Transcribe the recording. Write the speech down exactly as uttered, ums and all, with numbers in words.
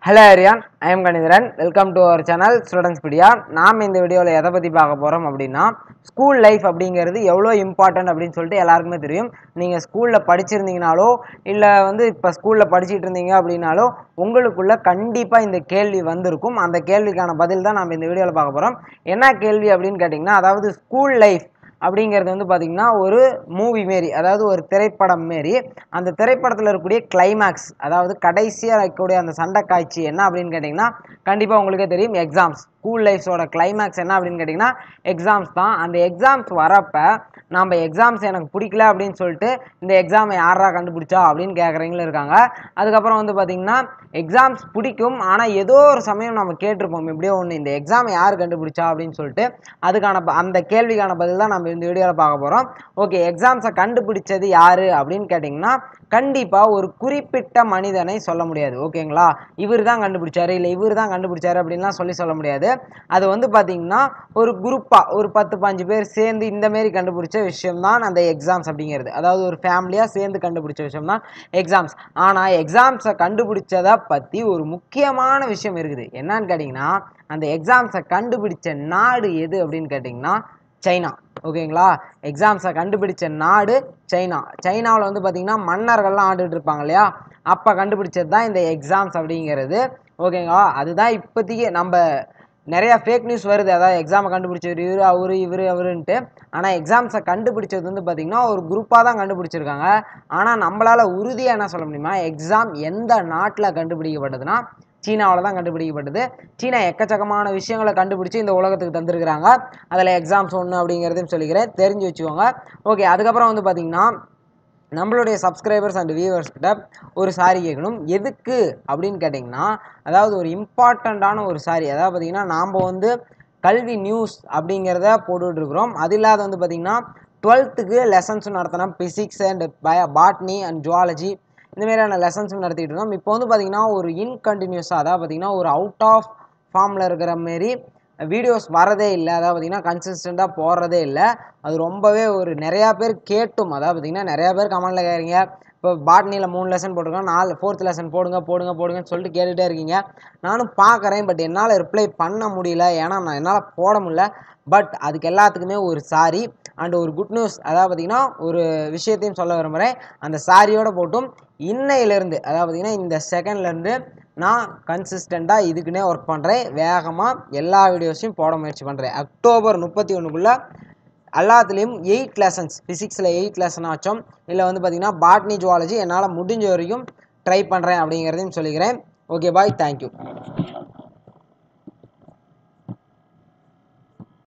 Hello everyone, I am Ganidharan. Welcome to our channel Studentspedia. நாம் இந்த வீடியோல எதை பத்தி பார்க்க போறோம் அப்படினா ஸ்கூல் லைஃப் அப்படிங்கிறது எவ்வளவு இம்பார்ட்டன்ட் அப்படினு சொல்லிட்டு எல்லாருக்குமே தெரியும். நீங்க ஸ்கூல்ல படிச்சிருந்தீங்கனாலோ இல்ல வந்து இப்ப ஸ்கூல்ல படிச்சிட்டு இருந்தீங்க அப்படினாலோ உங்களுக்குள்ள கண்டிப்பா இந்த கேள்வி வந்திருக்கும். அந்த கேள்விக்கான பதில் தான் நாம இந்த வீடியோல பார்க்க போறோம். என்ன கேள்வி அப்படினு கேட்டிங்கனா அதாவது ஸ்கூல் லைஃப் அப்படிங்கிறது வந்து பாத்தீங்கன்னா ஒரு மூவி மாரி, அதாவது ஒரு திரைப்படம் மாரி. அந்த திரைப்படத்தில் இருக்கக்கூடிய கிளைமேக்ஸ், அதாவது கடைசியாக இருக்கக்கூடிய அந்த சண்டை காட்சி என்ன அப்படின்னு கேட்டிங்கன்னா கண்டிப்பாக உங்களுக்கே தெரியும், எக்ஸாம்ஸ். ஸ்கூல் லைஃப்ஸோட கிளைமேக்ஸ் என்ன அப்படின்னு கேட்டிங்கன்னா எக்ஸாம்ஸ் தான். அந்த எக்ஸாம்ஸ் வரப்போ நம்ம எக்ஸாம்ஸ் எனக்கு பிடிக்கல அப்படின்னு சொல்லிட்டு இந்த எக்ஸாமை யாரா கண்டுபிடிச்சா அப்படின்னு கேட்குறவங்களும் இருக்காங்க. அதுக்கப்புறம் வந்து பார்த்தீங்கன்னா எக்ஸாம்ஸ் பிடிக்கும், ஆனால் ஏதோ ஒரு சமயம் நம்ம கேட்டிருப்போம் எப்படியோ ஒன்று, இந்த எக்ஸாமை யார் கண்டுபிடிச்சா அப்படின்னு சொல்லிட்டு. அதுக்கான அந்த கேள்விக்கான பதில் தான் நம்ம இந்த வீடியோவில் பார்க்க போகிறோம். ஓகே, எக்ஸாம்ஸை கண்டுபிடிச்சது யார் அப்படின்னு கேட்டிங்கன்னா கண்டிப்பாக ஒரு குறிப்பிட்ட மனிதனை சொல்ல முடியாது. ஓகேங்களா, இவர் தான் கண்டுபிடிச்சாரு இல்லை இவர் தான் கண்டுபிடிச்சாரு அப்படின்லாம் சொல்லி சொல்ல முடியாது. அது வந்து பார்த்தீங்கன்னா ஒரு குரூப்பாக ஒரு பத்து பாஞ்சு பேர் சேர்ந்து இந்த மாரி கண்டுபிடிச்ச விஷயம் தான் அந்த எக்ஸாம்ஸ் அப்படிங்கிறது. அதாவது ஒரு ஃபேமிலியாக சேர்ந்து கண்டுபிடிச்ச விஷயம் தான் எக்ஸாம்ஸ். ஆனால் எக்ஸாம்ஸை கண்டுபிடிச்சதை பற்றி ஒரு முக்கியமான விஷயம் இருக்குது. என்னன்னு கேட்டிங்கன்னா அந்த எக்ஸாம்ஸை கண்டுபிடிச்ச நாடு எது அப்படின்னு கேட்டிங்கன்னா சைனா. ஓகேங்களா, எக்ஸாம்ஸை கண்டுபிடிச்ச நாடு சைனா. சைனாவில் வந்து பார்த்தீங்கன்னா மன்னர்கள்லாம் ஆண்டுட்டு இருப்பாங்க இல்லையா, அப்போ கண்டுபிடிச்சது தான் இந்த எக்ஸாம்ஸ் அப்படிங்கிறது. ஓகேங்களா, அதுதான் இப்போதைக்கு நம்ம நிறையா ஃபேக் நியூஸ் வருது, அதாவது எக்ஸாமை கண்டுபிடிச்சவர் இவர் அவரு இவர் அவருன்ட்டு. ஆனால் எக்ஸாம்ஸை கண்டுபிடிச்சது வந்து பார்த்திங்கன்னா ஒரு குரூப்பாக தான் கண்டுபிடிச்சிருக்காங்க. ஆனால் நம்மளால் உறுதியாக என்ன சொல்ல முடியுமா, எக்ஸாம் எந்த நாட்டில் கண்டுபிடிக்கப்பட்டதுன்னா சீனாவில் தான் கண்டுபிடிக்கப்பட்டது. சீனா எக்கச்சக்கமான விஷயங்களை கண்டுபிடிச்சி இந்த உலகத்துக்கு தந்திருக்கிறாங்க. அதில் எக்ஸாம்ஸ் ஒன்று அப்படிங்கிறதையும் சொல்லிக்கிறேன், தெரிஞ்சு வச்சுக்கோங்க. ஓகே, அதுக்கப்புறம் வந்து பார்த்திங்கன்னா நம்மளுடைய சப்ஸ்கிரைபர்ஸ் அண்ட் வியூவர்ஸ் கிட்ட ஒரு சாரி கேட்கணும். எதுக்கு அப்படின்னு கேட்டிங்கன்னா அதாவது ஒரு இம்பார்ட்டண்ட்டான ஒரு சாரி. அதாவது பார்த்திங்கன்னா நாம் வந்து கல்வி நியூஸ் அப்படிங்கிறத போட்டுட்ருக்குறோம். அது இல்லாத வந்து பார்த்திங்கன்னா டுவெல்த்துக்கு லெசன்ஸும் நடத்தினோம். ஃபிசிக்ஸ் அண்ட் பய பாட்னி அண்ட் ஜுவாலஜி இந்த மாதிரியான லெசன்ஸும் நடத்திட்டு இருக்கோம். இப்போ வந்து பார்த்திங்கன்னா ஒரு இன்கண்டினியூஸாக, அதாவது பார்த்திங்கன்னா ஒரு அவுட் ஆஃப் ஃபார்மில் இருக்கிற மாரி வீடியோஸ் வரதே இல்லை. அதாவது பார்த்திங்கன்னா கன்சிஸ்டண்ட்டாக போடுறதே இல்லை. அது ரொம்பவே ஒரு நிறையா பேர் கேட்டும், அதாவது பார்த்திங்கன்னா நிறையா பேர் கமெண்டில் கேட்குறீங்க, இப்போ பாட்னியில் மூணு லெசன் போட்டிருக்கோம், நாலு ஃபோர்த் லெசன் போடுங்க போடுங்க போடுங்கன்னு சொல்லிட்டு கேட்டுகிட்டே இருக்கீங்க. நானும் பார்க்குறேன், பட் என்னால் ரிப்ளை பண்ண முடியல, ஏன்னா நான் என்னால் போட முடியல. பட் அதுக்கு எல்லாத்துக்குமே ஒரு சாரி அண்ட் ஒரு குட் நியூஸ், அதாவது பார்த்திங்கன்னா ஒரு விஷயத்தையும் சொல்ல விரும்புகிறேன். அந்த சாரியோடு போட்டும் இன்னையிலேருந்து, அதாவது பார்த்திங்கன்னா இந்த செகண்ட்லேருந்து நான் கன்சிஸ்டண்ட்டாக இதுக்குன்னே ஒர்க் பண்ணுறேன். வேகமாக எல்லா வீடியோஸையும் போட முயற்சி பண்ணுறேன். அக்டோபர் முப்பத்தி ஒன்றுக்குள்ளே எல்லாத்துலேயும் எயிட் லெசன்ஸ், ஃபிசிக்ஸில் எயிட் லெசன் ஆச்சும் இல்லை வந்து பார்த்திங்கன்னா பாட்னி ஜுவாலஜி என்னால் முடிஞ்ச வரைக்கும் ட்ரை பண்ணுறேன் அப்படிங்கிறதையும் சொல்லிக்கிறேன். Okay bye, thank you.